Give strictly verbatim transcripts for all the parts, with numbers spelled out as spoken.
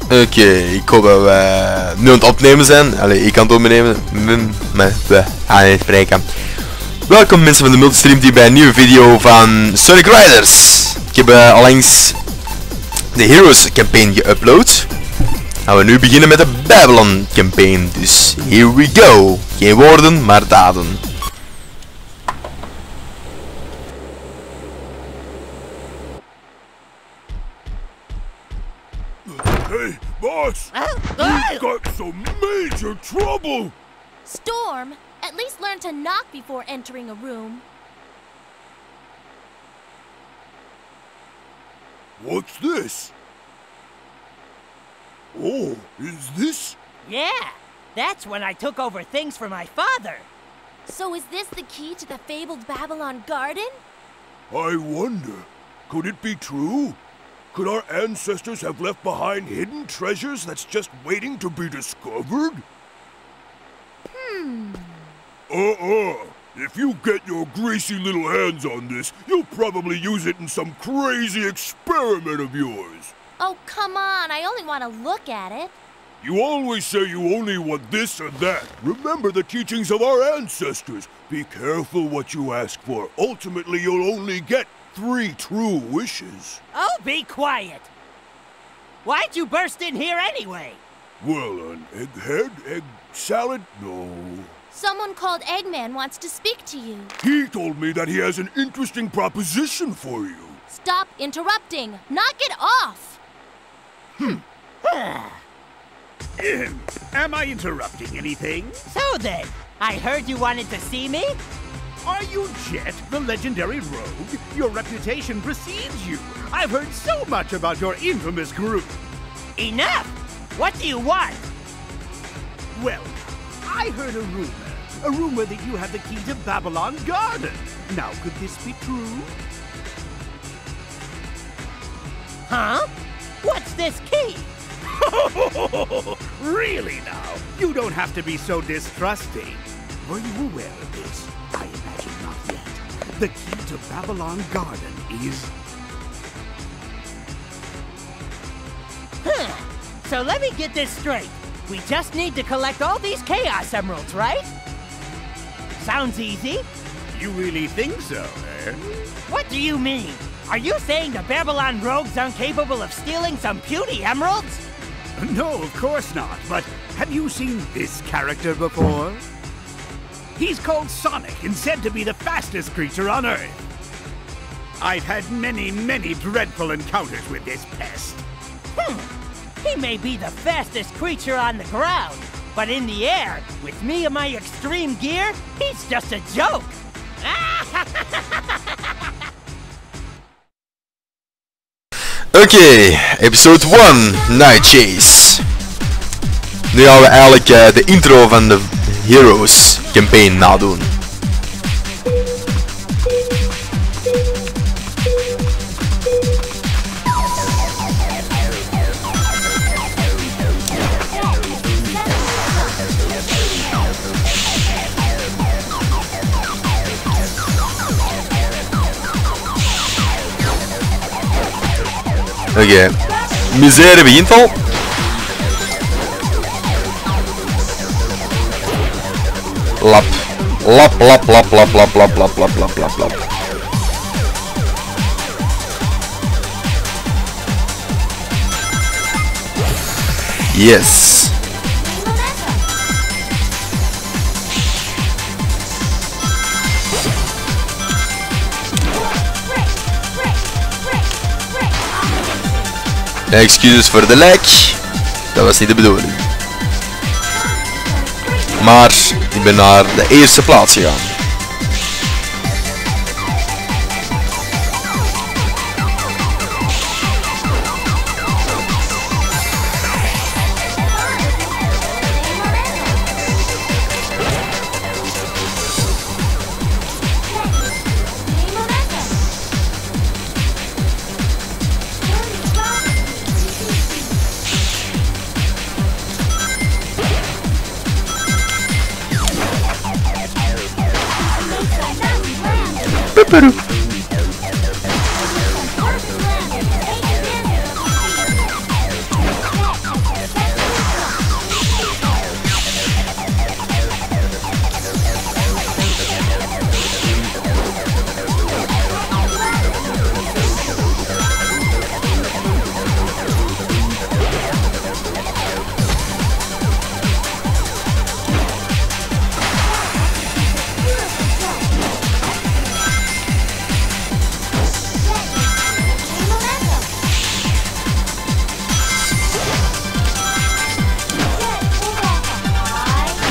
Oké, okay, ik hoop dat we nu aan het opnemen zijn. Allee, ik kan het opnemen. Maar we gaan niet spreken. Welkom mensen van de Multistream team bij een nieuwe video van Sonic Riders. Ik heb uh, allangs de Heroes campaign geüpload. Gaan we nu beginnen met de Babylon campaign. Dus here we go. Geen woorden, maar daden. Hey, boss! We've got some major trouble! Storm, at least learn to knock before entering a room. What's this? Oh, is this? Yeah, that's when I took over things for my father. So is this the key to the fabled Babylon Garden? I wonder, could it be true? Could our ancestors have left behind hidden treasures that's just waiting to be discovered? Hmm. Uh-uh. If you get your greasy little hands on this, you'll probably use it in some crazy experiment of yours. Oh, come on. I only want to look at it. You always say you only want this or that. Remember the teachings of our ancestors. Be careful what you ask for. Ultimately, you'll only get three true wishes. Oh, be quiet! Why'd you burst in here anyway? Well, an egghead? Egg salad? No. Someone called Eggman wants to speak to you. He told me that he has an interesting proposition for you. Stop interrupting. Knock it off. Hmm. Am I interrupting anything? So then, I heard you wanted to see me? Are you Jet, the legendary rogue? Your reputation precedes you. I've heard so much about your infamous group. Enough! What do you want? Well, I heard a rumor. A rumor that you have the key to Babylon Garden. Now, could this be true? Huh? What's this key? Really now? You don't have to be so distrusting. Were you aware of this? I imagine not yet. The key to Babylon Garden is... Huh. So let me get this straight. We just need to collect all these Chaos Emeralds, right? Sounds easy. You really think so, eh? What do you mean? Are you saying the Babylon rogues aren't capable of stealing some puny emeralds? No, of course not. But have you seen this character before? He's called Sonic and said to be the fastest creature on Earth. I've had many, many dreadful encounters with this pest. Hmm. He may be the fastest creature on the ground, but in the air, with me and my extreme gear, he's just a joke. Oké, okay, episode one, Night Chase. Nu gaan we eigenlijk uh, de intro van de Heroes campaign nadoen. Oké, okay. Misère begint al. Lap, lap, lap, lap, lap, lap, lap, lap, lap, lap, lap, lap. Yes. Excuses voor de lek, dat was niet de bedoeling. Maar ik ben naar de eerste plaats gegaan.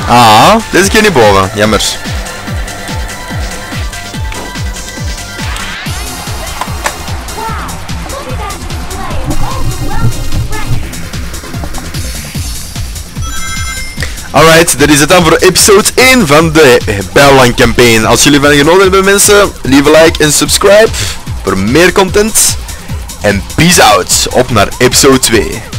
Ah, deze keer niet boven. Jammer. Alright, dat is het dan voor episode één van de Bijlland campaign. Als jullie van genoten hebben mensen, leave a like en subscribe voor meer content. En peace out, op naar episode twee.